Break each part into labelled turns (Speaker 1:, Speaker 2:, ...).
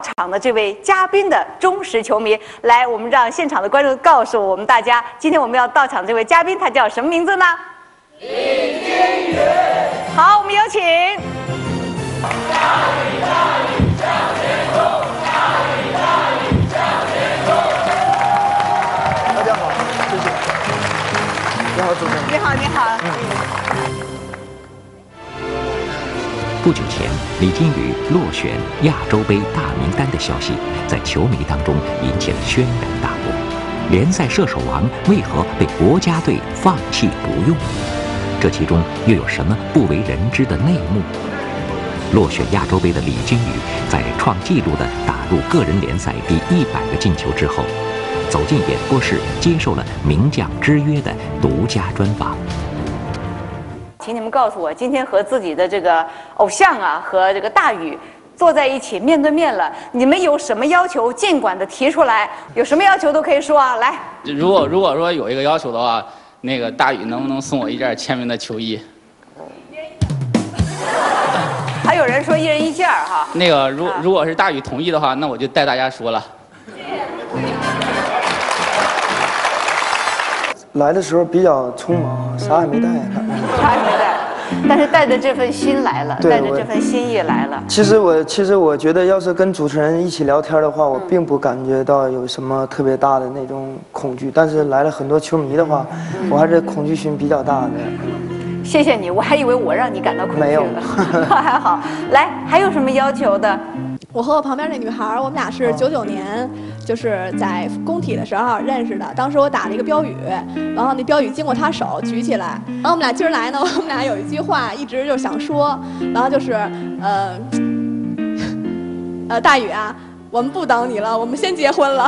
Speaker 1: 场的这位嘉宾的忠实球迷。来，我们让现场的观众告诉我们大家，今天我们要到场这位嘉宾他叫什么名字呢？李金宇。好，我们有请。
Speaker 2: 大家好，谢谢。你好，主持人。
Speaker 1: 你好，你好。
Speaker 3: 不久前，李金羽落选亚洲杯大名单的消息，在球迷当中引起了轩然大波。联赛射手王为何被国家队放弃不用？这其中又有什么不为人知的内幕？落选亚洲杯的李金羽，在创纪录的打入个人联赛第100个进球之后，走进演播室，接受了《名将之约》的独家专访。
Speaker 1: 请你们告诉我，今天和自己的这个偶像啊，和这个大宇坐在一起面对面了，你们有什么要求，尽管的提出来，有什么要求都可以说啊。来，
Speaker 4: 如果说有一个要求的话，那个大宇能不能送我一件签名的球衣？
Speaker 1: 还有人说一人一件哈。
Speaker 4: 那个如果是大宇同意的话，那我就带大家说了。
Speaker 2: 来的时候比较匆忙，啥也没带。
Speaker 1: 啥也没带，但是带着这份心来了，带着这份心意来了。
Speaker 2: 其实我觉得，要是跟主持人一起聊天的话，我并不感觉到有什么特别大的那种恐惧。但是来了很多球迷的话，我还是恐惧心比较大的。
Speaker 1: 谢谢你，我还以为我让你感到恐惧了。
Speaker 2: 没有，
Speaker 1: 还好。来，还有什么要求的？
Speaker 5: 我和我旁边那女孩，我们俩是99年，就是在工体的时候认识的。当时我打了一个标语，然后那标语经过她手举起来，然后我们俩今儿来呢，我们俩有一句话一直就想说，然后就是大宇啊，我们不等你了，我们先结婚了。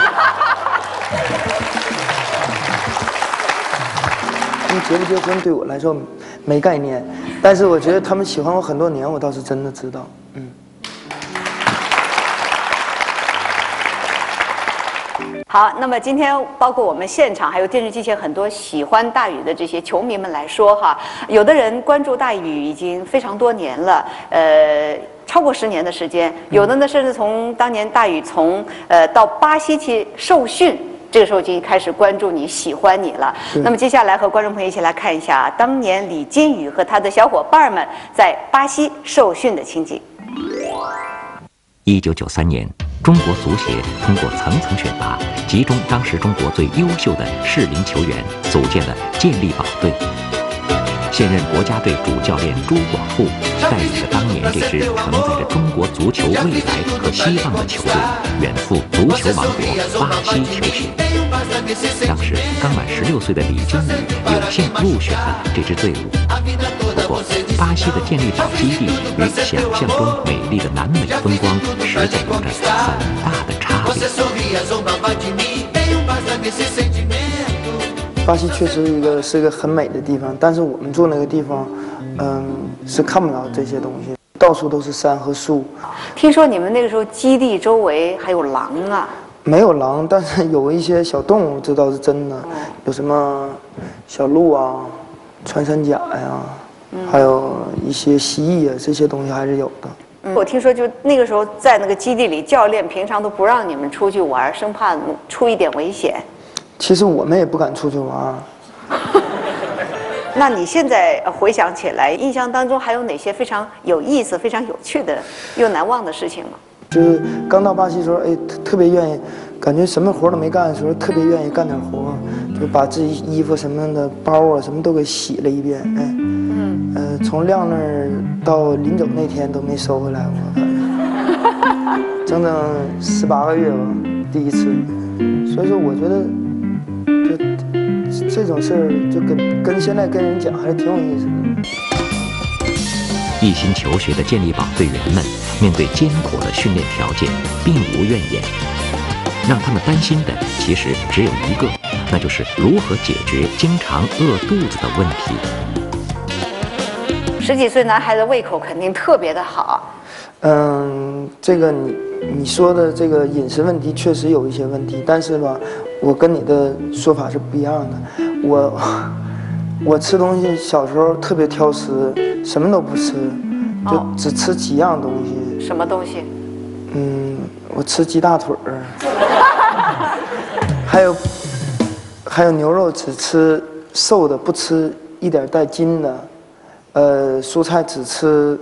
Speaker 2: 他们结不结婚对我来说没概念，但是我觉得他们喜欢我很多年，我倒是真的知道。
Speaker 1: 好，那么今天包括我们现场还有电视机前很多喜欢大宇的这些球迷们来说哈，有的人关注大宇已经非常多年了，超过10年的时间，有的呢甚至从当年大宇到巴西去受训，这个时候就开始关注你、喜欢你了。那么接下来和观众朋友一起来看一下当年李金羽和他的小伙伴们在巴西受训的情景。
Speaker 3: 1993年，中国足协通过层层选拔，集中当时中国最优秀的适龄球员，组建了健力宝队。现任国家队主教练朱广沪带领着当年这支承载着中国足球未来和希望的球队，远赴足球王国巴西求学。当时刚满16岁的李金羽有幸入选了这支队伍。不过，巴西的健力宝基地与想象中美丽的南美风光实在有着很大的差别。
Speaker 2: 巴西确实是一个很美的地方，但是我们住那个地方，是看不到这些东西，到处都是山和树。
Speaker 1: 听说你们那个时候基地周围还有狼啊？
Speaker 2: 没有狼，但是有一些小动物，这倒是真的，有什么小鹿啊、穿山甲呀，还有一些蜥蜴啊，这些东西还是有的。
Speaker 1: 我听说就那个时候在那个基地里，教练平常都不让你们出去玩，生怕出一点危险。
Speaker 2: 其实我们也不敢出去玩。
Speaker 1: 那你现在回想起来，印象当中还有哪些非常有意思、非常有趣的又难忘的事情吗？
Speaker 2: 就是刚到巴西的时候，特别愿意，感觉什么活都没干的时候，特别愿意干点活，就把自己衣服什么的、包啊什么都给洗了一遍，从晾那儿到临走那天都没收回来过，整整18个月吧，第一次。所以说，我觉得就这种事儿，就跟现在跟人讲还是挺有意思的。
Speaker 3: 一心求学的健力宝队员们面对艰苦的训练条件，并无怨言。让他们担心的其实只有一个，那就是如何解决经常饿肚子的问题。
Speaker 1: 10几岁男孩的胃口肯定特别的好。
Speaker 2: 这个你说的这个饮食问题确实有一些问题，但是吧，我跟你的说法是不一样的。我吃东西小时候特别挑食，什么都不吃，就只吃几样东西。
Speaker 1: 什么东西？
Speaker 2: 我吃鸡大腿儿，还有牛肉只吃瘦的，不吃一点带筋的，蔬菜只吃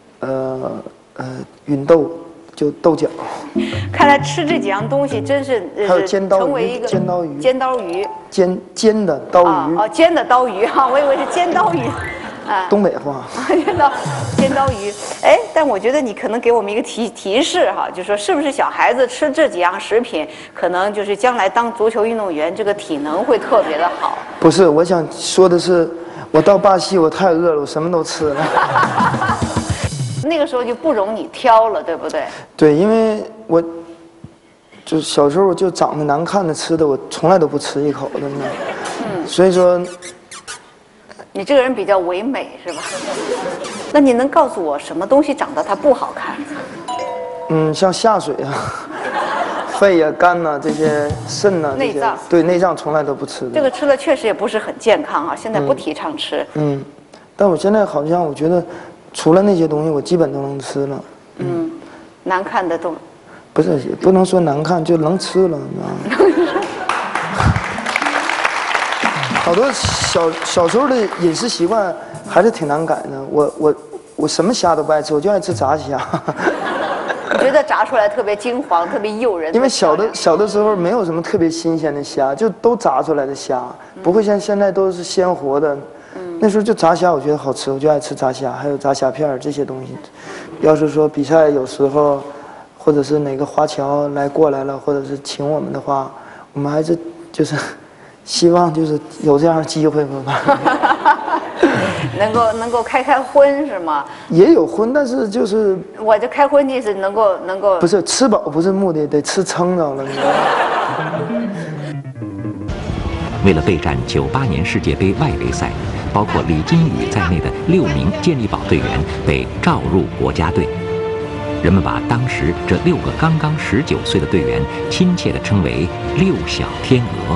Speaker 2: 芸豆，就豆角。
Speaker 1: 看来吃这几样东西真是
Speaker 2: 还有煎刀鱼，
Speaker 1: 成为一个煎刀鱼，
Speaker 2: 煎的刀鱼。
Speaker 1: 哦，煎的刀鱼哈，我以为是煎刀鱼。
Speaker 2: 东北话，
Speaker 1: 煎刀鱼，哎，但我觉得你可能给我们一个提示哈，就说是不是小孩子吃这几样食品，可能就是将来当足球运动员，这个体能会特别的好。
Speaker 2: 不是，我想说的是，我到巴西我太饿了，我什么都吃了。
Speaker 1: 那个时候就不容你挑了，对不对？
Speaker 2: 对，因为我就小时候就长得难看的吃的，我从来都不吃一口的呢。所以说。
Speaker 1: 你这个人比较唯美是吧？那你能告诉我什么东西长得它不好看？
Speaker 2: 像下水啊、肺呀、肝呐、这些肾呐、
Speaker 1: 内脏，
Speaker 2: 对内脏从来都不吃的。
Speaker 1: 这个吃了确实也不是很健康啊，现在不提倡吃。
Speaker 2: 但我现在好像我觉得，除了那些东西，我基本都能吃了。
Speaker 1: 难看的都
Speaker 2: 不是，也不能说难看，就能吃了，你知道吗？好多小时候的饮食习惯还是挺难改的。我什么虾都不爱吃，我就爱吃炸虾。
Speaker 1: 我觉得炸出来特别金黄，特别诱人。
Speaker 2: 因为小的时候没有什么特别新鲜的虾，就都炸出来的虾，不会像现在都是鲜活的。那时候就炸虾，我觉得好吃，我就爱吃炸虾，还有炸虾片这些东西。要是说比赛有时候，或者是哪个华侨过来了，或者是请我们的话，我们还是就是。希望就是有这样的机会吧，
Speaker 1: 能够开荤是吗？
Speaker 2: 也有荤，但是就是
Speaker 1: 我这开荤意思能够
Speaker 2: 不是吃饱不是目的，得吃撑着了。
Speaker 3: 为了备战98年世界杯外围赛，包括李金羽在内的6名健力宝队员被召入国家队。人们把当时这6个刚刚19岁的队员亲切地称为“6小天鹅”。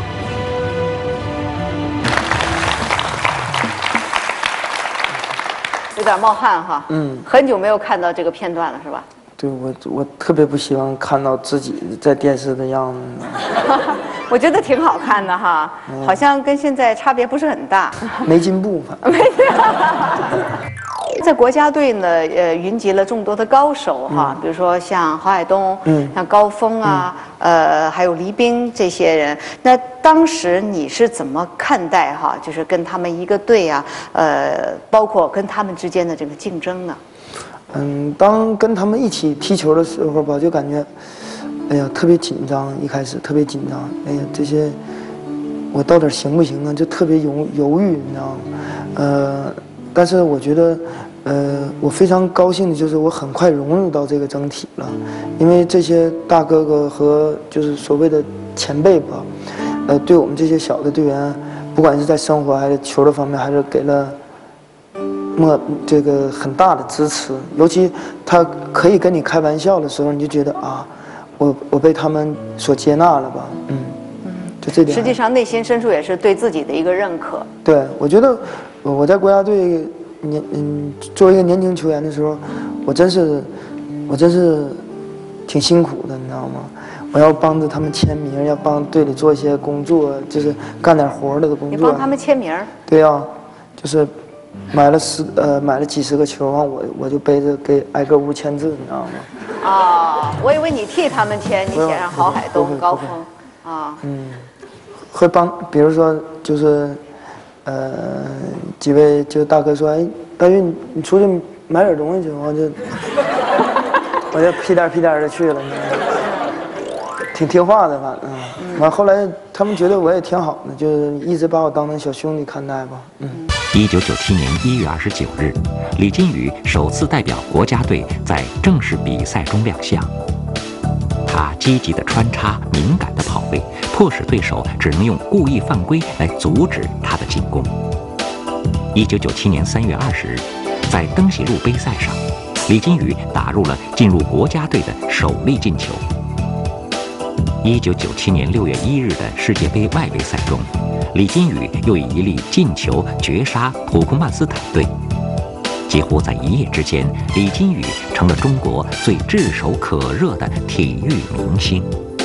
Speaker 1: 有点冒汗哈，很久没有看到这个片段了，是吧？
Speaker 2: 对，我特别不希望看到自己在电视的样子。
Speaker 1: 我觉得挺好看的哈，好像跟现在差别不是很大。
Speaker 2: 没进步，反正。
Speaker 1: 在国家队呢，云集了众多的高手哈，比如说像郝海东，像高峰啊，还有黎兵这些人。那当时你是怎么看待哈？就是跟他们一个队啊，包括跟他们之间的这个竞争呢？
Speaker 2: 当跟他们一起踢球的时候吧，就感觉，哎呀，特别紧张。一开始特别紧张，哎呀，这些我到底行不行啊？就特别犹豫，你知道吗？但是我觉得，我非常高兴的就是我很快融入到这个整体了，因为这些大哥哥和就是所谓的前辈吧，对我们这些小的队员，不管是在生活还是球的方面，还是给了这个很大的支持。尤其他可以跟你开玩笑的时候，你就觉得啊，我被他们所接纳了吧，就这点。
Speaker 1: 实际上内心深处也是对自己的一个认可。
Speaker 2: 对，我觉得我在国家队作为一个年轻球员的时候，我真是挺辛苦的，你知道吗？我要帮着他们签名，要帮队里做一些工作，就是干点活的工作。
Speaker 1: 你帮他们签名？
Speaker 2: 对呀，就是买了几十个球，我就背着给挨个屋签字，你知道吗？
Speaker 1: 啊，我以为你替他们签，你写上郝海东、高峰啊。
Speaker 2: 会帮，比如说就是，几位就大哥说，哎，大玉你出去买点东西去，我就屁颠的去了，挺听话的，反正。完后来他们觉得我也挺好的，就是一直把我当成小兄弟看待吧。
Speaker 3: 1997年1月29日，李金羽首次代表国家队在正式比赛中亮相。他积极地穿插，敏感地跑位，迫使对手只能用故意犯规来阻止他的进攻。1997年3月20日，在登喜路杯赛上，李金羽打入了进入国家队的首粒进球。1997年6月1日的世界杯外围赛中，李金羽又以一粒进球绝杀土库曼斯坦队。 几乎在一夜之间，李金羽成了中国最炙手可热的体育明星。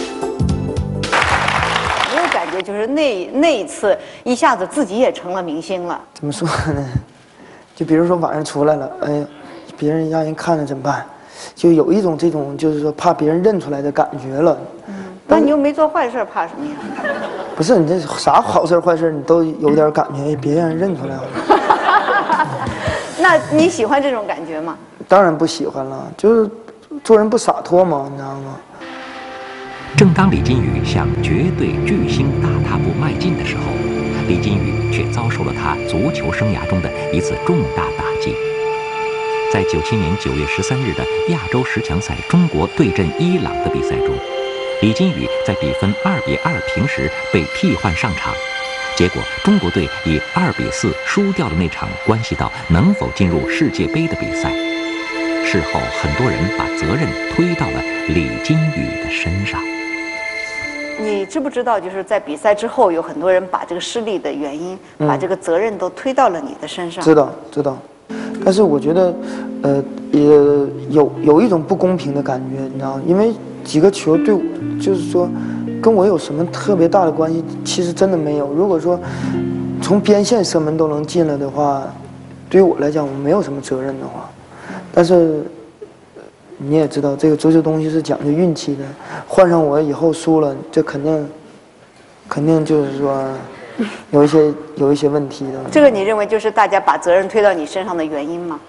Speaker 1: 没有感觉，就是那一次一下子自己也成了明星了。
Speaker 2: 怎么说呢？就比如说晚上出来了，哎呀，别人让人看着怎么办？就有一种这种就是说怕别人认出来的感觉了。
Speaker 1: 那你又没做坏事，怕什么呀？
Speaker 2: 不是你这啥好事坏事你都有点感觉，别让人认出来了。
Speaker 1: 那你喜欢这种感觉吗？
Speaker 2: 当然不喜欢了，就是做人不洒脱嘛，你知道吗？
Speaker 3: 正当李金羽向绝对巨星大踏步迈进的时候，李金羽却遭受了他足球生涯中的一次重大打击。在97年9月13日的亚洲十强赛中国对阵伊朗的比赛中，李金羽在比分2-2平时被替换上场，结果中国队以2-4输掉了那场关系到能否进入世界杯的比赛。事后，很多人把责任推到了李金羽的身上。
Speaker 1: 你知不知道，就是在比赛之后，有很多人把这个失利的原因，把这个责任都推到了你的身上。
Speaker 2: 知道。但是我觉得，也有一种不公平的感觉，你知道吗？因为几个球对我，就是说，跟我有什么特别大的关系？其实真的没有。如果说从边线射门都能进了的话，对于我来讲，我没有什么责任的话。但是你也知道，这个足球东西是讲究运气的，换上我以后输了，这肯定就是说。有一些问题的。
Speaker 1: 这个你认为就是大家把责任推到你身上的原因吗？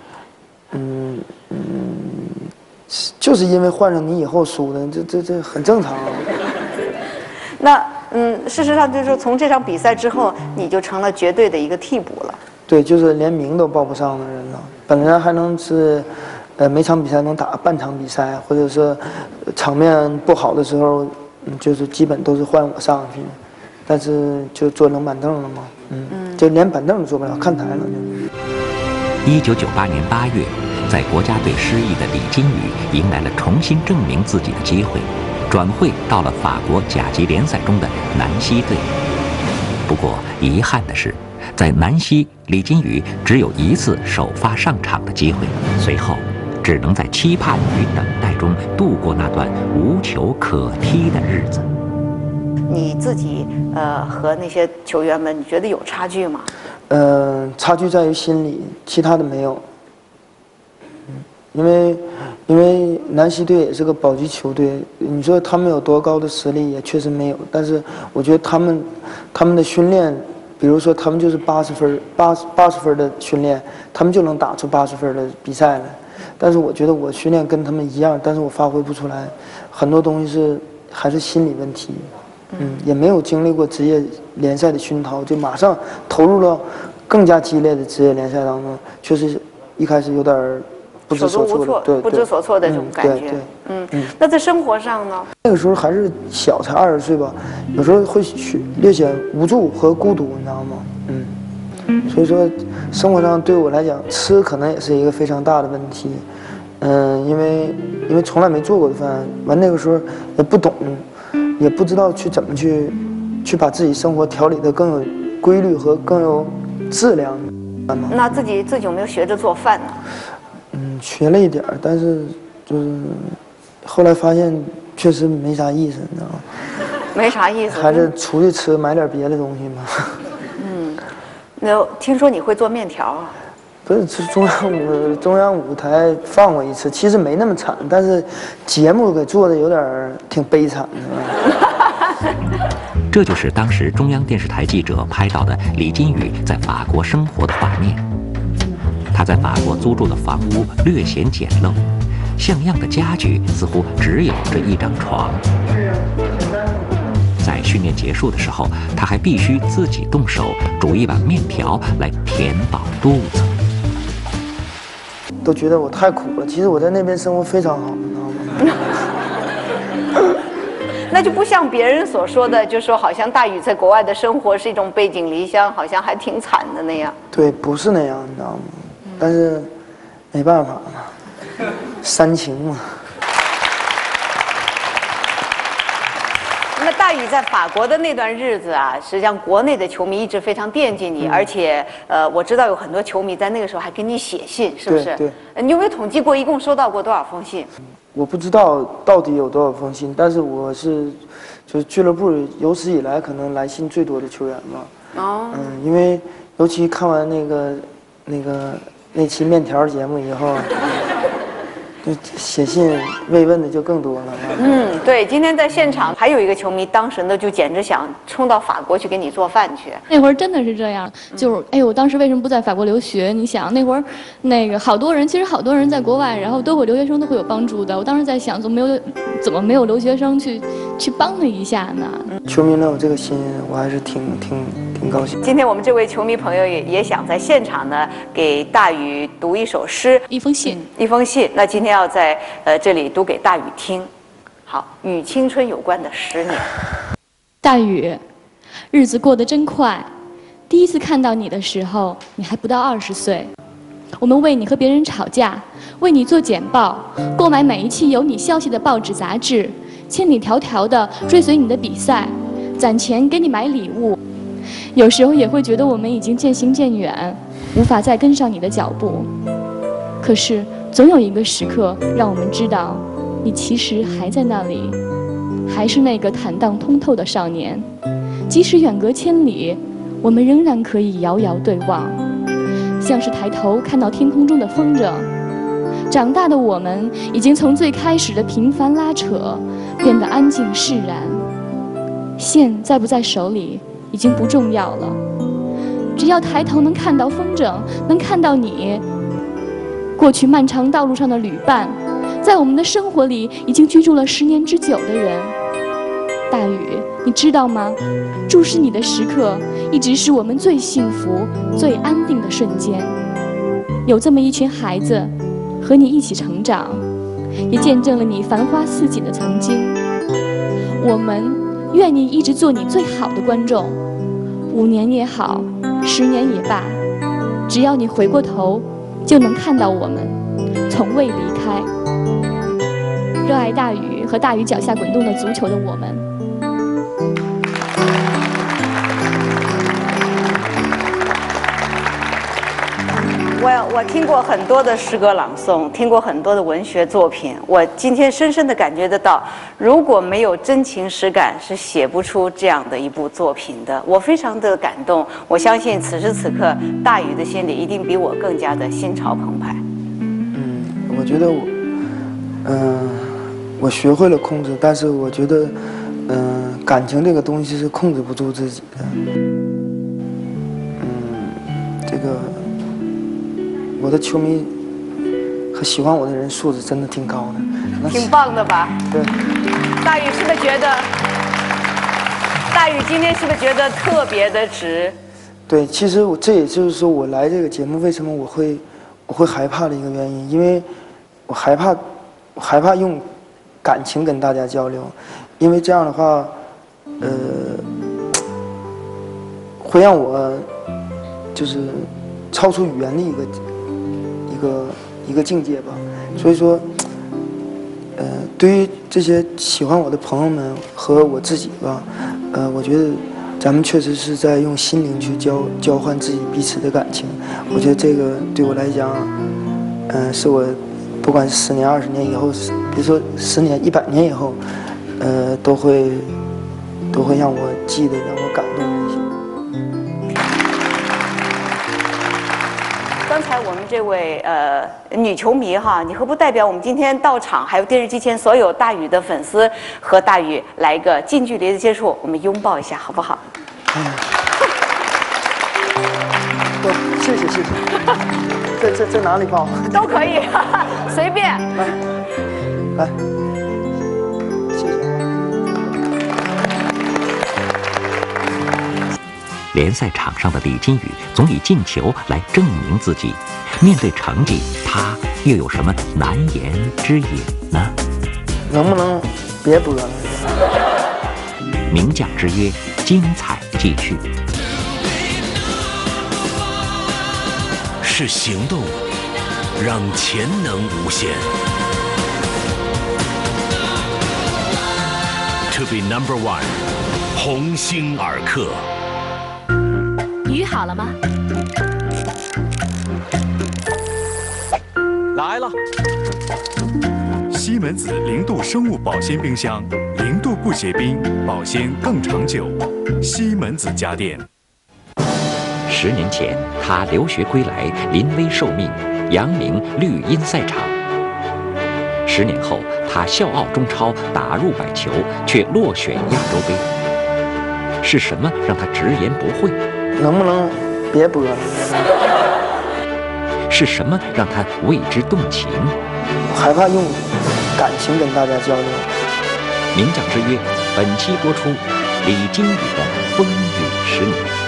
Speaker 2: 就是因为换上你以后输的，这很正常啊。
Speaker 1: 那事实上就是说，从这场比赛之后，你就成了绝对的一个替补了。
Speaker 2: 对，就是连名都报不上的人了。本来还能是，每场比赛能打半场比赛，或者是场面不好的时候，就是基本都是换我上去。但是就坐冷板凳了嘛，就连板凳都坐不了，看台了就。
Speaker 3: 1998年8月，在国家队失意的李金羽迎来了重新证明自己的机会，转会到了法国甲级联赛中的南希队。不过遗憾的是，在南希，李金羽只有一次首发上场的机会，随后只能在期盼与等待中度过那段无球可踢的日子。
Speaker 1: 你自己和那些球员们，你觉得有差距吗？
Speaker 2: 差距在于心理，其他的没有。因为南希队也是个保级球队，你说他们有多高的实力，也确实没有。但是我觉得他们的训练，比如说他们就是80分的训练，他们就能打出80分的比赛来。但是我觉得我训练跟他们一样，但是我发挥不出来，很多东西还是心理问题。也没有经历过职业联赛的熏陶，就马上投入了更加激烈的职业联赛当中，确实一开始有点不知所措的，
Speaker 1: 对，不知所措的这种感觉。那在生活上呢？
Speaker 2: 那个时候还是小，才20岁吧，有时候会略显无助和孤独，你知道吗？所以说生活上对我来讲，吃可能也是一个非常大的问题。因为从来没做过的饭，完那个时候也不懂。也不知道怎么去把自己生活调理得更有规律和更有质量。
Speaker 1: 那自己有没有学着做饭呢？
Speaker 2: 学了一点，但是就是后来发现确实没啥意思，你知道吗？
Speaker 1: 没啥意思。
Speaker 2: 还是出去吃，买点别的东西嘛。
Speaker 1: 那听说你会做面条啊？
Speaker 2: 不是，中央舞台放过一次，其实没那么惨，但是节目给做的有点挺悲惨的。
Speaker 3: 这就是当时中央电视台记者拍到的李金羽在法国生活的画面。他在法国租住的房屋略显简陋，像样的家具似乎只有这一张床。在训练结束的时候，他还必须自己动手煮一碗面条来填饱肚子。
Speaker 2: 都觉得我太苦了，其实我在那边生活非常好，你知道吗？
Speaker 1: 那就不像别人所说的，就说好像大宇在国外的生活是一种背井离乡，好像还挺惨的那样。
Speaker 2: 对，不是那样，你知道吗？但是没办法嘛，煽情嘛。
Speaker 1: 那大宇在法国的那段日子啊，实际上国内的球迷一直非常惦记你，而且我知道有很多球迷在那个时候还给你写信，是不是？
Speaker 2: 对。
Speaker 1: 你有没有统计过一共收到过多少封信？
Speaker 2: 我不知道到底有多少封信，但是我是就是俱乐部有史以来可能来信最多的球员吧。哦。因为尤其看完那期面条节目以后。就写信慰问的就更多了。
Speaker 1: 对，今天在现场还有一个球迷，当时呢就简直想冲到法国去给你做饭去。
Speaker 6: 那会儿真的是这样，就是哎呦，我当时为什么不在法国留学？你想那会儿，好多人，其实好多人在国外，然后留学生都会有帮助的。我当时在想，怎么没有留学生去帮他一下呢？
Speaker 2: 球迷能有这个心，我还是挺高兴。
Speaker 1: 今天我们这位球迷朋友也想在现场呢给大宇读一首诗，
Speaker 6: 一封信。
Speaker 1: 那今天要在这里读给大宇听。好，与青春有关的10年。
Speaker 6: 大宇，日子过得真快。第一次看到你的时候，你还不到20岁。我们为你和别人吵架，为你做简报，购买每一期有你消息的报纸杂志，千里迢迢地追随你的比赛，攒钱给你买礼物。有时候也会觉得我们已经渐行渐远，无法再跟上你的脚步。可是总有一个时刻让我们知道，你其实还在那里，还是那个坦荡通透的少年。即使远隔千里，我们仍然可以遥遥对望，像是抬头看到天空中的风筝。长大的我们已经从最开始的频繁拉扯变得安静释然，线在不在手里已经不重要了，只要抬头能看到风筝，能看到你。过去漫长道路上的旅伴，在我们的生活里已经居住了10年之久的人。大宇，你知道吗？注视你的时刻，一直是我们最幸福、最安定的瞬间。有这么一群孩子，和你一起成长，也见证了你繁花似锦的曾经。我们愿意一直做你最好的观众，5年也好，10年也罢，只要你回过头，就能看到我们，从未离开。热爱大宇和大宇脚下滚动的足球的我们。
Speaker 1: 我听过很多的诗歌朗诵，听过很多的文学作品。我今天深深地感觉得到，如果没有真情实感，是写不出这样的一部作品的。我非常的感动，我相信此时此刻，大宇的心里一定比我更加的心潮澎湃。
Speaker 2: 我觉得我学会了控制，但是我觉得，感情这个东西是控制不住自己的。这个。我的球迷和喜欢我的人素质真的挺高的，
Speaker 1: 挺棒的吧？
Speaker 2: 对。
Speaker 1: 大宇是不是觉得？大宇今天是不是觉得特别的值？
Speaker 2: 对，其实这也就是说我来这个节目为什么我会害怕的一个原因，因为我害怕用感情跟大家交流，因为这样的话，会让我就是超出语言的一个境界吧，所以说，对于这些喜欢我的朋友们和我自己吧，我觉得咱们确实是在用心灵去交换自己彼此的感情。我觉得这个对我来讲，是我不管是10年、20年以后，比如说10年、100年以后，都会让我记得、让我感动的一些。
Speaker 1: 刚才我们这位女球迷哈，你何不代表我们今天到场还有电视机前所有大宇的粉丝和大宇来一个近距离的接触，我们拥抱一下好不好？
Speaker 2: 谢谢。在哪里抱？
Speaker 1: 都可以，随便。
Speaker 2: 来，谢谢。
Speaker 3: 联赛场上的李金羽总以进球来证明自己，面对成绩，他又有什么难言之隐呢？
Speaker 2: 能不能别播了？
Speaker 3: 名将之约，精彩继续。
Speaker 7: 是行动让潜能无限， to be number one， 鸿星尔克。
Speaker 8: 鱼好了吗？
Speaker 9: 来了。西门子0度生物保鲜冰箱，0度不结冰，保鲜更长久。西门子家电。
Speaker 3: 10年前，他留学归来，临危受命，扬名绿茵赛场。10年后，他笑傲中超，打入百球，却落选亚洲杯。是什么让他直言不讳？
Speaker 2: 能不能别播了？
Speaker 3: 是什么让他为之动情？
Speaker 2: 我害怕用感情跟大家交流。
Speaker 3: 名将之约，本期播出李金羽的风雨10年。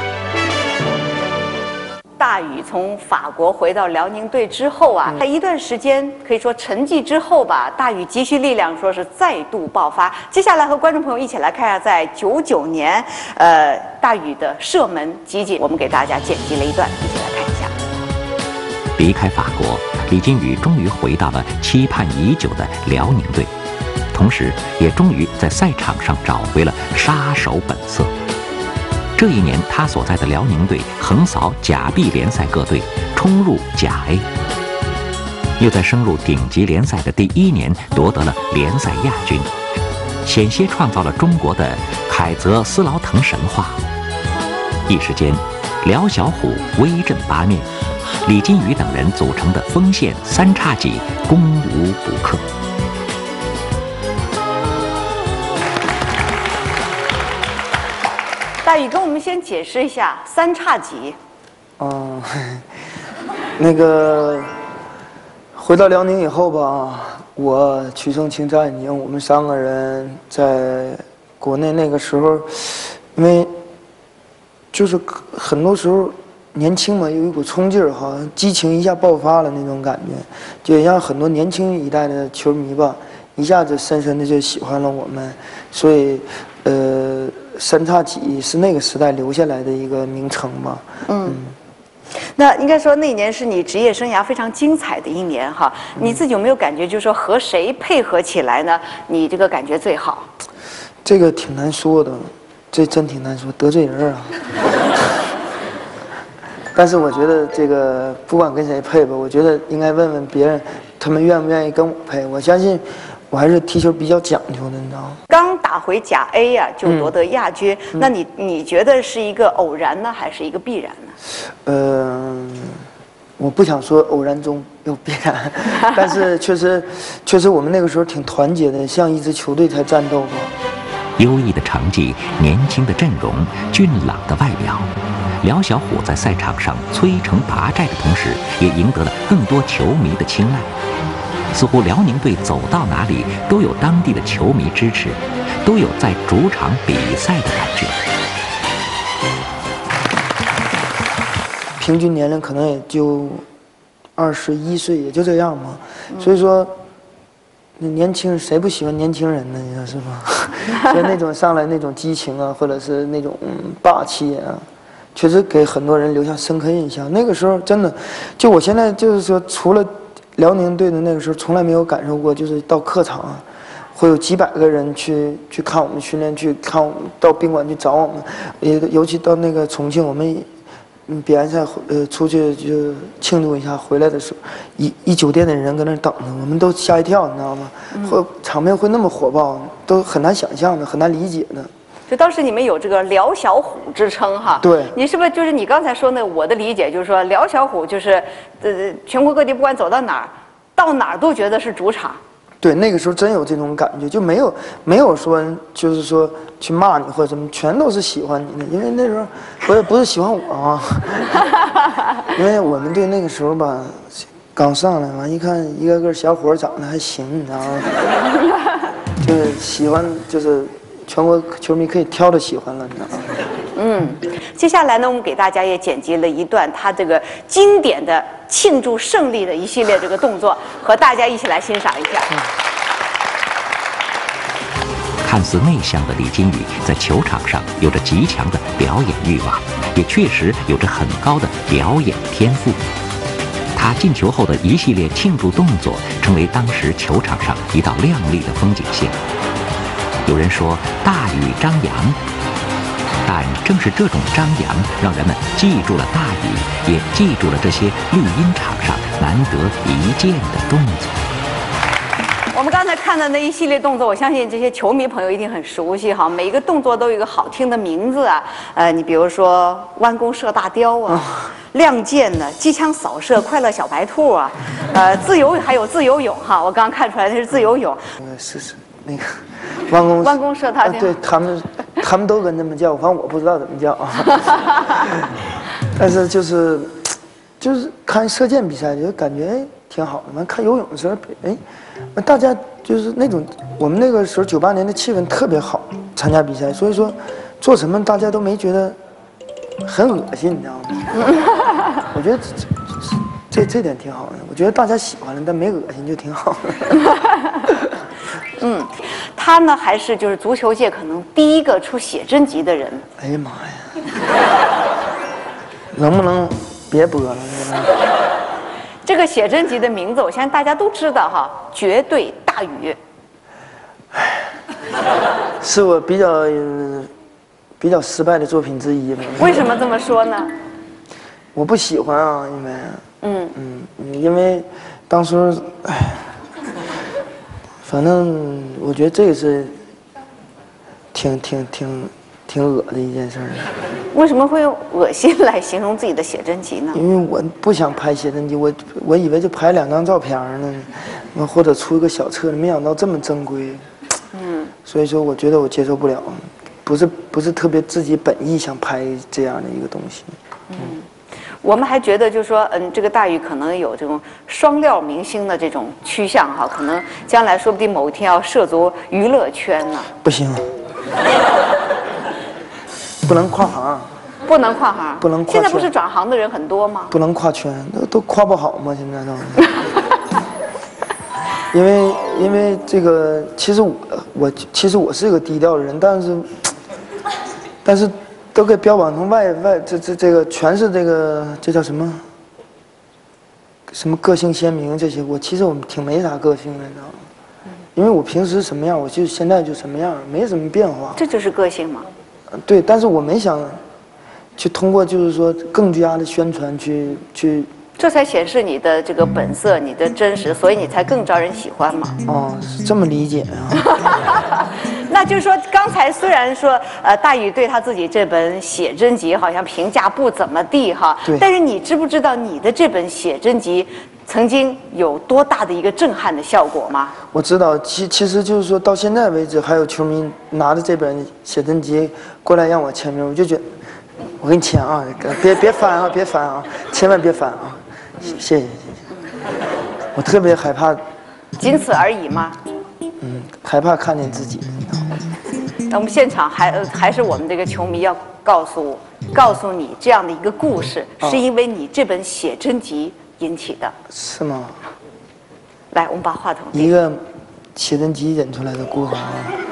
Speaker 1: 大禹从法国回到辽宁队之后啊，在一段时间可以说沉寂之后吧，大禹积蓄力量，说是再度爆发。接下来和观众朋友一起来看一下，在99年，大禹的射门集锦，我们给大家剪辑了一段，一起来看一下。
Speaker 3: 离开法国，李金羽终于回到了期盼已久的辽宁队，同时也终于在赛场上找回了杀手本色。这一年，他所在的辽宁队横扫甲 B 联赛各队，冲入甲 A， 又在升入顶级联赛的第1年夺得了联赛亚军，险些创造了中国的凯泽斯劳滕神话。一时间，辽小虎威震八面，李金羽等人组成的锋线3叉戟攻无不克。
Speaker 1: 大禹跟我们先解释一下3叉戟。
Speaker 2: 那个回到辽宁以后吧，我曲胜清、张眼睛，我们3个人在国内那个时候，因为就是很多时候年轻嘛，有一股冲劲儿，好像激情一下爆发了那种感觉，就让很多年轻一代的球迷吧，一下子深深的就喜欢了我们，所以3叉戟是那个时代留下来的一个名称吧。
Speaker 1: 那应该说那一年是你职业生涯非常精彩的一年哈。你自己有没有感觉，就是说和谁配合起来呢？你这个感觉最好？
Speaker 2: 这个挺难说的，这真挺难说，得罪人啊。但是我觉得这个不管跟谁配吧，我觉得应该问问别人，他们愿不愿意跟我配。我相信我还是踢球比较讲究的，你知道吗？
Speaker 1: 刚打回甲 A 呀，就夺得亚军。那你觉得是一个偶然呢，还是一个必然呢？
Speaker 2: 我不想说偶然中有必然，但是确实我们那个时候挺团结的，像一支球队在战斗吧。
Speaker 3: 优异的成绩、年轻的阵容、俊朗的外表，辽小虎在赛场上摧城拔寨的同时，也赢得了更多球迷的青睐。似乎辽宁队走到哪里都有当地的球迷支持，都有在主场比赛的感觉。
Speaker 2: 平均年龄可能也就21岁，也就这样嘛。所以说，那年轻人谁不喜欢年轻人呢？你说是吧？所以那种上来那种激情啊，或者是那种霸气啊，确实给很多人留下深刻印象。那个时候真的，就我现在就是说，除了辽宁队的那个时候，从来没有感受过，就是到客场啊，会有几百个人去看我们训练，去看我们，到宾馆去找我们，尤其到那个重庆，我们比完赛出去就庆祝一下，回来的时候，一酒店的人搁那等着，我们都吓一跳，你知道吗？场面会那么火爆，都很难想象的，很难理解的。
Speaker 1: 就当时你们有这个辽小虎之称哈。
Speaker 2: 对。
Speaker 1: 你是不是就是你刚才说那？我的理解就是说，辽小虎就是全国各地不管走到哪儿，到哪儿都觉得是主场。
Speaker 2: 对，那个时候真有这种感觉，就没有说就是说去骂你或者什么，全都是喜欢你的。因为那时候不是喜欢我啊，因为我们队那个时候吧，刚上来完一看一个个小伙长得还行，你知道吗？就是喜欢，就是全国球迷可以挑着喜欢了，你知道吗？
Speaker 1: 接下来呢，我们给大家也剪辑了一段他这个经典的庆祝胜利的一系列这个动作，和大家一起来欣赏一下。
Speaker 3: 看似内向的李金羽，在球场上有着极强的表演欲望，也确实有着很高的表演天赋。他进球后的一系列庆祝动作，成为当时球场上一道亮丽的风景线。 有人说大禹张扬，但正是这种张扬，让人们记住了大禹，也记住了这些绿茵场上难得一见的动作。
Speaker 1: 我们刚才看的那一系列动作，我相信这些球迷朋友一定很熟悉哈。每一个动作都有一个好听的名字啊，你比如说弯弓射大雕啊，亮剑呢，机枪扫射快乐小白兔啊，自由还有自由泳哈。我刚刚看出来那是自由泳。
Speaker 2: 是那个弯弓
Speaker 1: 射大雕。
Speaker 2: 对他们都跟这么叫，反正我不知道怎么叫啊。但是就是看射箭比赛就感觉挺好的，完看游泳的时候，大家就是那种我们那个时候98年的气氛特别好，参加比赛，所以说做什么大家都没觉得很恶心，你知道吗？我觉得这点挺好的，我觉得大家喜欢了，但没恶心就挺好的。
Speaker 1: 他呢还是就是足球界可能第一个出写真集的人。
Speaker 2: 哎呀妈呀！能不能别播了？
Speaker 1: 这个写真集的名字，我相信大家都知道哈，绝对大禹。
Speaker 2: 是我比较失败的作品之一吧。
Speaker 1: 为什么这么说呢？
Speaker 2: 我不喜欢啊，因为当时反正我觉得这个是挺恶的一件事儿。
Speaker 1: 为什么会用恶心来形容自己的写真集呢？
Speaker 2: 因为我不想拍写真集，我以为就拍2张照片呢，或者出一个小册子，没想到这么珍贵。所以说我觉得我接受不了，不是特别自己本意想拍这样的一个东西。
Speaker 1: 我们还觉得就是说，这个大禹可能有这种双料明星的这种趋向哈，可能将来说不定某一天要涉足娱乐圈呢。
Speaker 2: 不行。不能跨行，
Speaker 1: 不能跨行，
Speaker 2: 不能跨圈。
Speaker 1: 现在不是转行的人很多吗？
Speaker 2: 不能跨圈，都跨不好吗？现在都。因为这个，其实我是一个低调的人，但是都给标榜成外这个全是这叫什么个性鲜明这些，其实我挺没啥个性的，你知道吗？因为我平时什么样，我就现在就什么样，没什么变化。
Speaker 1: 这就是个性吗？
Speaker 2: 对，但是我没想去通过就是说更加的宣传去，
Speaker 1: 这才显示你的这个本色，你的真实，所以你才更招人喜欢嘛。
Speaker 2: 哦，是这么理解啊。
Speaker 1: 那就是说，刚才虽然说大禹对他自己这本写真集好像评价不怎么地哈，但是你知不知道你的这本写真集曾经有多大的一个震撼的效果吗？
Speaker 2: 我知道，其实就是说到现在为止，还有球迷拿着这本写真集过来让我签名，我就觉得，我给你签啊，别翻啊，别翻啊，千万别翻啊，谢谢。我特别害怕。
Speaker 1: 仅此而已吗？
Speaker 2: 害怕看见自己。
Speaker 1: 我们现场还是我们这个球迷要告诉你这样的一个故事，是因为你这本写真集引起的。
Speaker 2: 是吗？
Speaker 1: 来，我们把话筒。
Speaker 2: 一个写真集引出来的故事啊。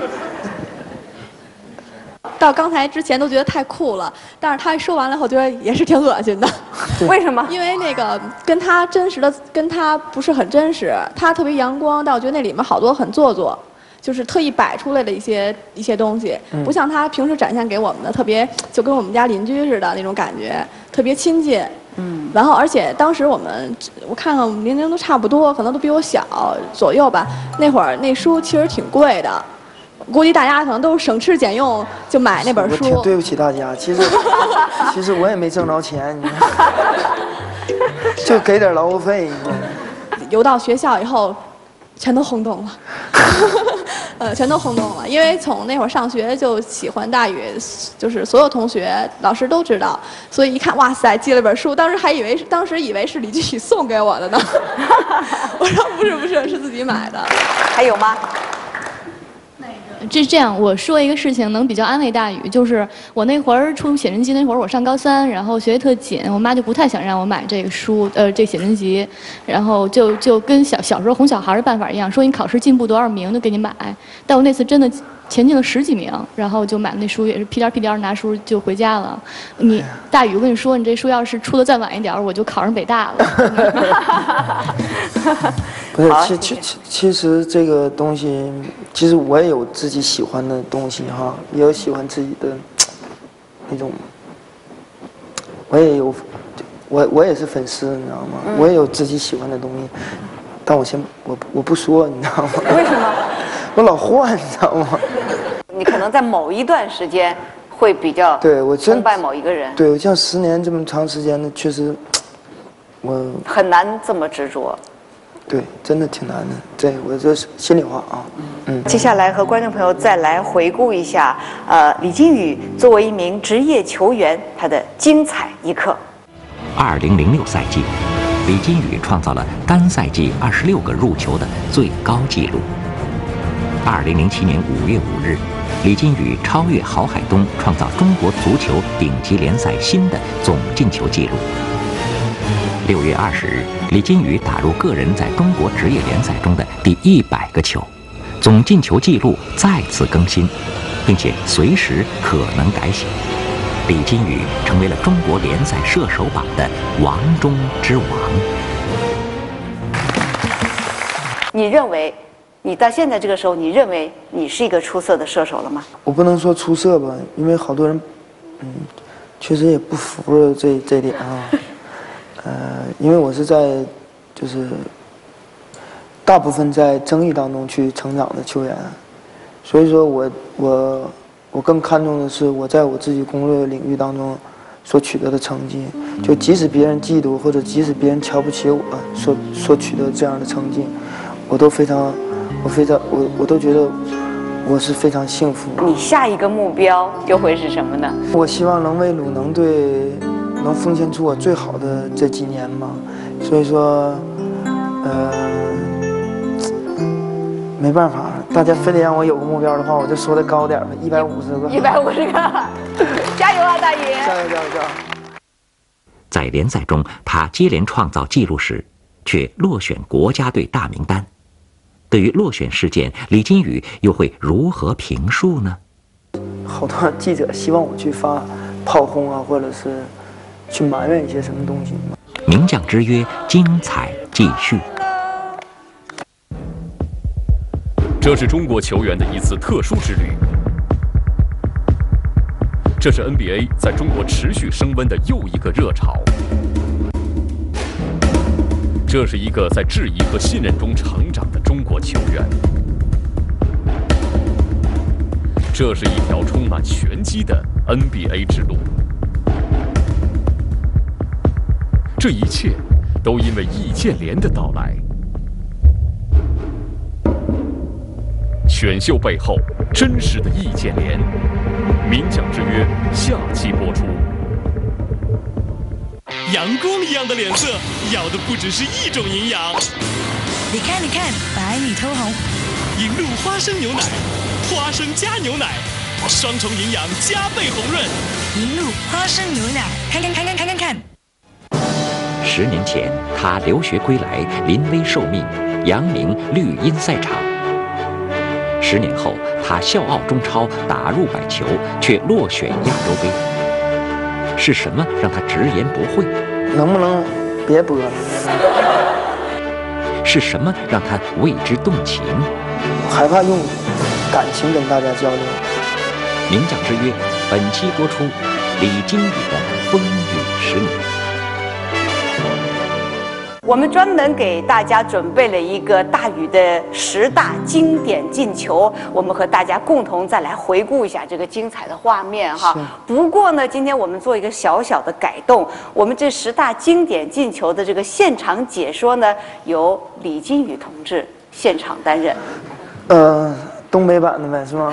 Speaker 5: 到刚才之前都觉得太酷了，但是他说完了后觉得也是挺恶心的。
Speaker 1: 为什么？
Speaker 5: 因为那个跟他真实的跟他不是很真实，他特别阳光，但我觉得那里面好多很做作，就是特意摆出来的一些东西，不像他平时展现给我们的特别就跟我们家邻居似的那种感觉，特别亲近。然后而且当时我看看我们年龄都差不多，可能都比我小左右吧。那会儿那书其实挺贵的。估计大家可能都是省吃俭用就买那本书。
Speaker 2: 我挺对不起大家，其实我也没挣着钱，你看，就给点劳务费。
Speaker 5: 邮到学校以后，全都轰动了，全都轰动了。因为从那会儿上学就喜欢大禹，就是所有同学、老师都知道，所以一看，哇塞，寄了本书，当时以为是李继宇送给我的呢。我说不是，是自己买的。
Speaker 1: 还有吗？
Speaker 6: 这样，我说一个事情能比较安慰大禹，就是我那会儿出写真集那会儿，我上高3，然后学习特紧，我妈就不太想让我买这个书，这写真集，然后就跟小时候哄小孩的办法一样，说你考试进步多少名就给你买。但我那次真的前进了10几名，然后就买那书也是屁颠屁颠拿书就回家了。你大宇，我跟你说，你这书要是出的再晚一点，我就考上北大了。
Speaker 2: 不是，其实这个东西，其实我也有自己喜欢的东西哈，也有喜欢自己的那种，我也有，我也是粉丝，你知道吗？我也有自己喜欢的东西，但我不说，你知道吗？
Speaker 1: 为什么？
Speaker 2: 我老换，你知道吗？
Speaker 1: 你可能在某一段时间会比较崇拜某一个人。
Speaker 2: 对，我像10年这么长时间的，确实我
Speaker 1: 很难这么执着。
Speaker 2: 对，真的挺难的。对，我这是心里话啊。
Speaker 1: 接下来和观众朋友再来回顾一下，李金羽作为一名职业球员，他的精彩一刻。
Speaker 3: 2006赛季，李金羽创造了单赛季26个入球的最高纪录。2007年5月5日，李金羽超越郝海东，创造中国足球顶级联赛新的总进球纪录。6月20日，李金羽打入个人在中国职业联赛中的第100个球，总进球纪录再次更新，并且随时可能改写。李金羽成为了中国联赛射手榜的王中之王。
Speaker 1: 你认为，你到现在这个时候，你认为你是一个出色的射手了吗？
Speaker 2: 我不能说出色吧，因为好多人，确实也不服这点啊。因为我是在，就是大部分在争议当中去成长的球员，所以说我更看重的是我在我自己工作领域当中所取得的成绩。就即使别人嫉妒，或者即使别人瞧不起我所取得这样的成绩，我都觉得我是非常幸福。
Speaker 1: 你下一个目标又会是什么呢？
Speaker 2: 我希望能为鲁能队能奉献出我最好的这几年嘛，所以说，没办法，大家非得让我有个目标的话，我就说的高点吧，150个。
Speaker 1: 150个，加油啊，大宇！
Speaker 2: 加油加油加油！
Speaker 3: 在联赛中，他接连创造纪录时，却落选国家队大名单。对于落选事件，李金羽又会如何评述呢？
Speaker 2: 好多记者希望我去发炮轰啊，或者是去埋怨一些什么东西。
Speaker 3: 名将之约，精彩继续。
Speaker 10: 这是中国球员的一次特殊之旅，这是 NBA 在中国持续升温的又一个热潮，这是一个在质疑和信任中成长的中国球员，这是一条充满玄机的 NBA 之路。这一切都因为易建联的到来。选秀背后真实的易建联，名将之约下期播出。
Speaker 11: 阳光一样的脸色，要的不只是一种营养。
Speaker 12: 你看，白里透红，
Speaker 11: 银露花生牛奶，花生加牛奶，双重营养，加倍红润。
Speaker 12: 银露花生牛奶，看。
Speaker 3: 10年前，他留学归来，临危受命，扬名绿茵赛场。10年后，他笑傲中超，打入百球，却落选亚洲杯。是什么让他直言不讳？
Speaker 2: 能不能别播了？
Speaker 3: 是什么让他为之动情？
Speaker 2: 我害怕用感情跟大家交流。
Speaker 3: 名将之约，本期播出，李金羽的风雨10年。
Speaker 1: 我们专门给大家准备了一个大宇的10大经典进球，我们和大家共同再来回顾一下这个精彩的画面哈。不过呢，今天我们做一个小小的改动，我们这10大经典进球的这个现场解说呢，由李金羽同志现场担任。
Speaker 2: 东北版的呗，是吗？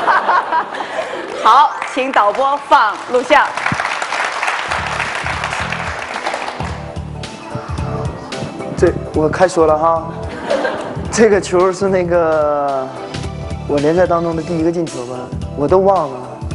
Speaker 1: 好，请导播放录像。
Speaker 2: 我开说了哈，这个球是那个我联赛当中的第1个进球吧，我都忘了。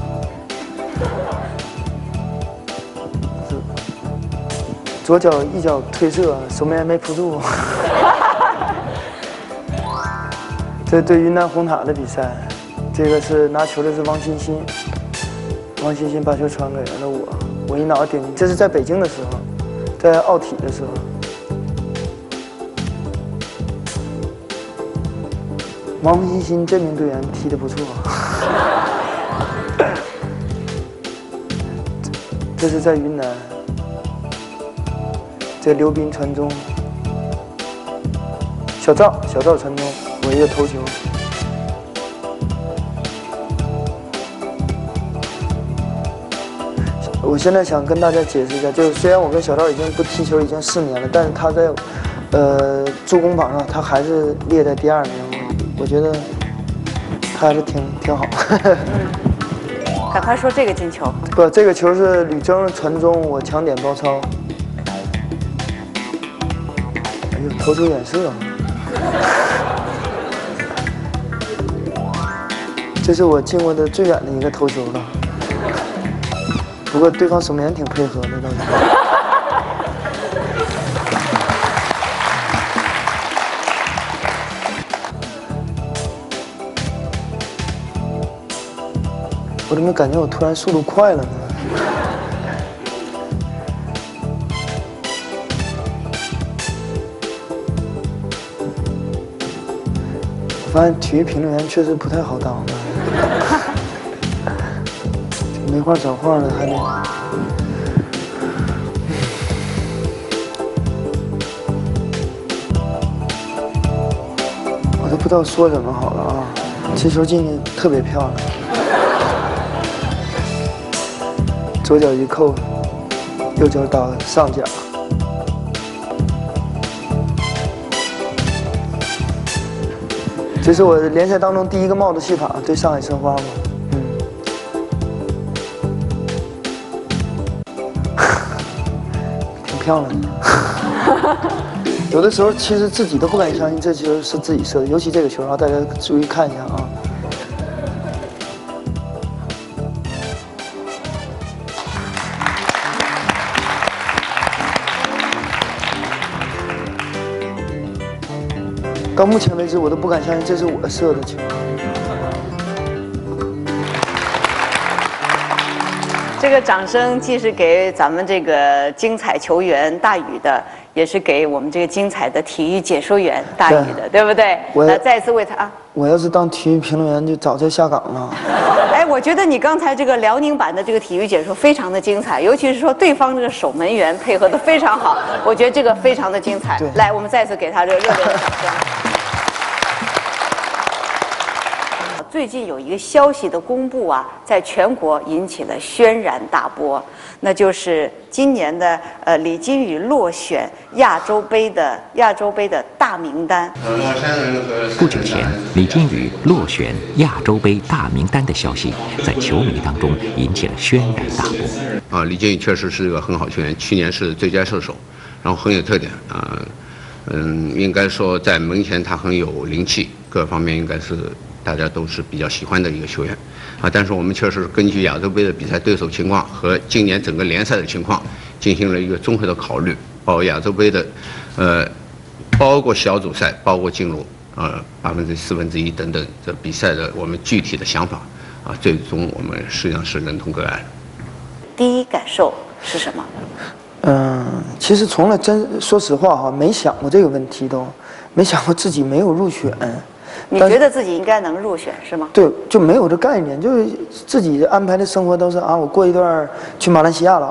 Speaker 2: 左脚一脚推射，守门员没扑住。这对云南红塔的比赛， 这个是拿球的是王欣欣，王欣欣把球传给了我一脑袋顶进。这是在北京的时候，在奥体的时候。王欣欣这名队员踢得不错。这是在云南，这刘斌传中，小赵传中，我一个头球。我现在想跟大家解释一下，就是虽然我跟小赵已经不踢球已经4年了，但是他在助攻榜上他还是列在第2名，我觉得他还是挺好。
Speaker 1: 赶快说这个进球。
Speaker 2: 不，这个球是吕征传中，我抢点包抄。哎呦，投球远射！这是我进过的最远的一个投球了。不过对方守门员挺配合的，倒是。我怎么感觉我突然速度快了呢？我发现体育评论员确实不太好当的，没话找话的还得。我都不知道说什么好了啊！这球进去特别漂亮。左脚一扣，右脚打上角。这是我联赛当中第1个帽子戏法，对上海申花嘛，挺漂亮的。有的时候其实自己都不敢相信这球是自己射的，尤其这个球啊，大家注意看一下啊。到目前为止，我都不敢相信这是我射的球。
Speaker 1: 这个掌声既是给咱们这个精彩球员大宇的，也是给我们这个精彩的体育解说员大宇的，对不对？那再次为他啊！
Speaker 2: 我要是当体育评论员，就早就下岗了。
Speaker 1: 哎，我觉得你刚才这个辽宁版的这个体育解说非常的精彩，尤其是说对方这个守门员配合的非常好，我觉得这个非常的精彩。来，我们再次给他这个热烈的掌声。最近有一个消息的公布啊，在全国引起了轩然大波，那就是今年的李金羽落选亚洲杯的大名单。
Speaker 3: 不久前，李金羽落选亚洲杯大名单的消息，在球迷当中引起了轩然大波。
Speaker 13: 李金羽确实是一个很好球员，去年是最佳射手，然后很有特点应该说在门前他很有灵气，各方面应该是大家都是比较喜欢的一个球员但是我们确实根据亚洲杯的比赛对手情况和今年整个联赛的情况进行了一个综合的考虑，包括亚洲杯的包括小组赛，包括进入1/4等等这比赛的我们具体的想法最终我们实际上是认同个案。
Speaker 1: 第一感受是什么？
Speaker 2: 其实从来说实话哈，没想过这个问题，都没想过自己没有入选。
Speaker 1: 你觉得自己应该能入选是吗？
Speaker 2: 对，就没有这概念，就是自己安排的生活都是我过一段去马来西亚了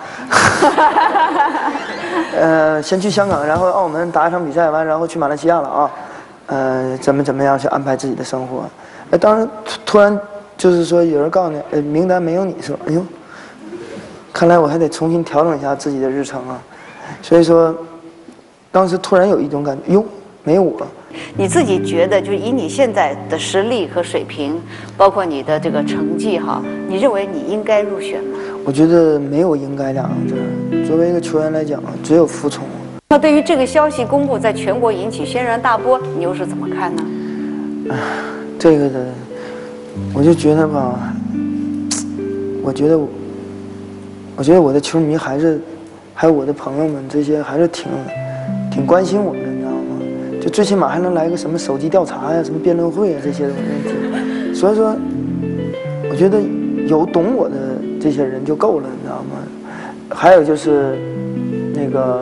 Speaker 2: 先去香港，然后澳门打一场比赛完，然后去马来西亚了怎么样去安排自己的生活？当然突然就是说有人告诉你，名单没有你，说哎呦，看来我还得重新调整一下自己的日程所以说，当时突然有一种感觉，哟，没有我。
Speaker 1: 你自己觉得，就是以你现在的实力和水平，包括你的这个成绩你认为你应该入选吗？
Speaker 2: 我觉得没有应该2个字。作为一个球员来讲，只有服从。
Speaker 1: 那对于这个消息公布，在全国引起轩然大波，你又是怎么看呢？
Speaker 2: 这个的，我就觉得吧，我觉得我的球迷还有我的朋友们这些还是挺关心我们的，你知道吗？就最起码还能来个什么手机调查呀、什么辩论会啊这些问题， 所以说，我觉得有懂我的这些人就够了，你知道吗？还有就是那个，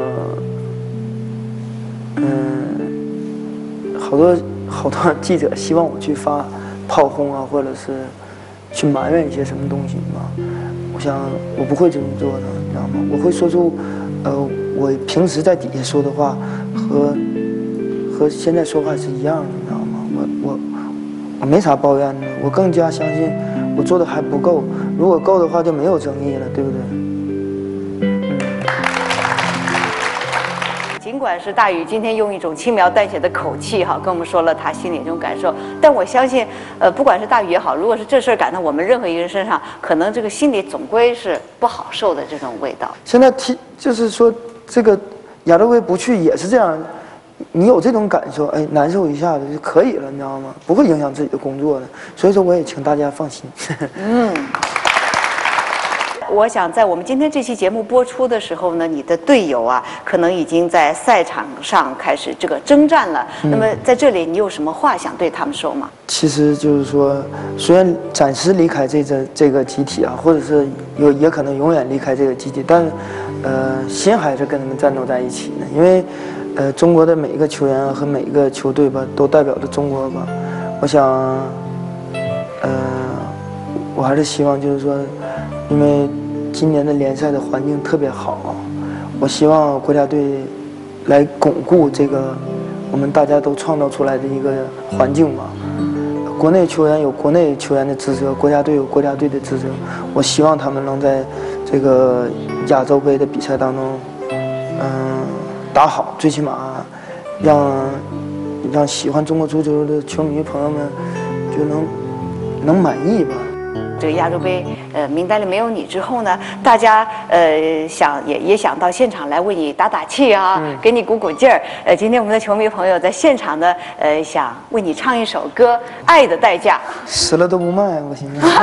Speaker 2: 好多记者希望我去发炮轰啊，或者是去埋怨一些什么东西嘛。我想我不会这么做的，你知道吗？我会说出，我平时在底下说的话和现在说话是一样的，你知道吗？我没啥抱怨的，我更加相信我做的还不够，如果够的话就没有争议了，对不对？
Speaker 1: 尽管是大宇今天用一种轻描淡写的口气哈，跟我们说了他心里这种感受，但我相信，不管是大宇也好，如果是这事儿赶到我们任何一个人身上，可能这个心里总归是不好受的这种味道。
Speaker 2: 现在就是说，这个亚洲杯不去也是这样，你有这种感受，哎，难受一下子就可以了，你知道吗？不会影响自己的工作的。所以说，我也请大家放心。
Speaker 1: 我想在我们今天这期节目播出的时候呢，你的队友啊，可能已经在赛场上开始这个征战了。那么在这里，你有什么话想对他们说吗？
Speaker 2: 其实就是说，虽然暂时离开这个集体啊，或者是也可能永远离开这个集体，但心还是跟他们战斗在一起的。因为中国的每一个球员和每一个球队吧，都代表着中国吧。我想，我还是希望就是说，因为今年的联赛的环境特别好，我希望国家队来巩固这个我们大家都创造出来的一个环境吧。国内球员有国内球员的职责，国家队有国家队的职责。我希望他们能在这个亚洲杯的比赛当中，打好，最起码让喜欢中国足球的球迷朋友们就能满意吧。
Speaker 1: 这个亚洲杯名单里没有你之后呢，大家也想到现场来为你打打气啊，给你鼓鼓劲儿。今天我们的球迷朋友在现场呢，想为你唱一首歌《爱的代价》。
Speaker 2: 死了都不卖，我寻思。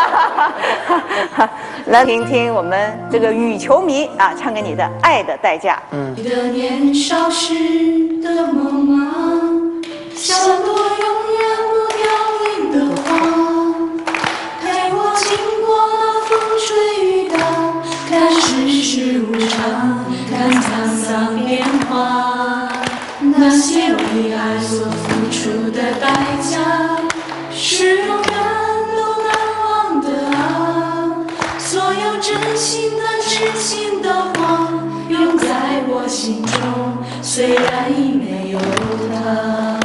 Speaker 1: 来听听我们这个女球迷啊唱给你的《爱的代价》。
Speaker 14: 你的年少时的梦啊，像朵永远不凋零的花。经过了风吹雨打，看世事无常，看沧桑变化。那些为爱所付出的代价，是永远都难忘的啊！所有真心的、痴心的话，永在我心中，虽然已没有他。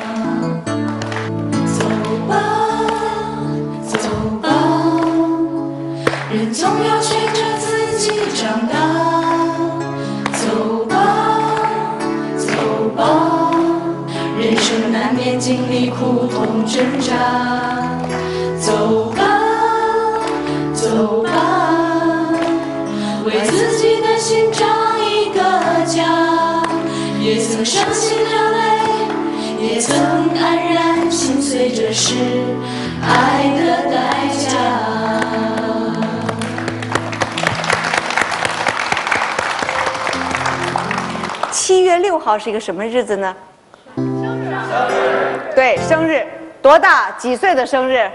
Speaker 14: 人总要随着自己长大，走吧，走吧，人生难免经历苦痛挣扎，走吧，走吧，为自己的心找一个家，也曾伤心流泪，也曾黯然心碎，这是爱的代价。
Speaker 1: 7月6号是一个什么日子呢？生日。对，生日。多大？几岁的生日？30。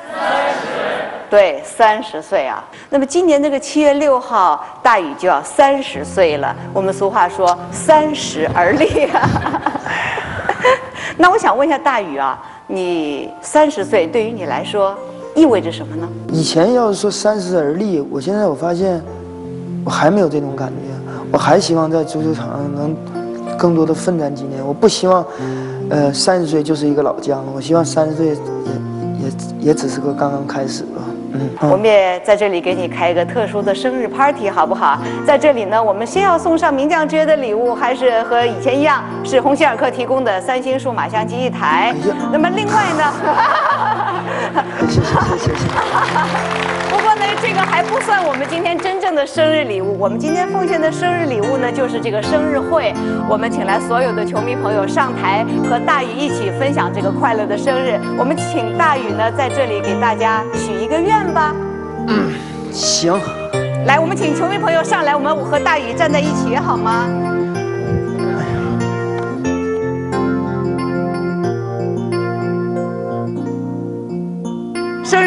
Speaker 1: 对，30岁啊。那么今年这个7月6号，大宇就要30岁了。我们俗话说30而立啊。那我想问一下大宇啊，你30岁对于你来说意味着什么呢？
Speaker 2: 以前要是说30而立，现在我发现我还没有这种感觉。我还希望在足球场上能更多的奋战几年。我不希望，30岁就是一个老将了。我希望30岁也只是个刚刚开始吧。
Speaker 1: 我们也在这里给你开一个特殊的生日 party， 好不好？在这里呢，我们先要送上名将之约的礼物，还是和以前一样，是鸿星尔克提供的3星数码相机1台。那么另外呢，
Speaker 2: 谢谢。
Speaker 1: 不过呢，这个还不算我们今天真正的生日礼物。我们今天奉献的生日礼物呢，就是这个生日会。我们请来所有的球迷朋友上台，和大宇一起分享这个快乐的生日。我们请大宇呢，在这里给大家许一个愿吧。
Speaker 2: 行。
Speaker 1: 来，我们请球迷朋友上来，我们和大宇站在一起，好吗？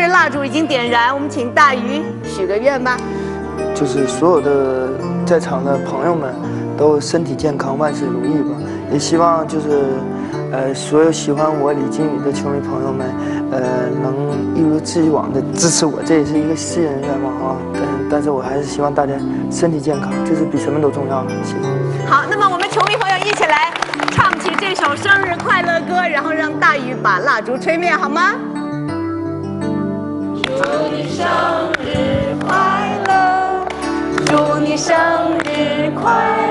Speaker 1: 蜡烛已经点燃，我们请大鱼许个愿吧。
Speaker 2: 就是所有的在场的朋友们都身体健康，万事如意吧。也希望就是所有喜欢我李金羽的球迷朋友们，能一如既往的支持我，这也是一个私人愿望啊。但是我还是希望大家身体健康，这是比什么都重要的。谢谢。
Speaker 1: 好，那么我们球迷朋友一起来唱起这首生日快乐歌，然后让大鱼把蜡烛吹灭，好吗？祝你生日快乐，祝你生日快乐。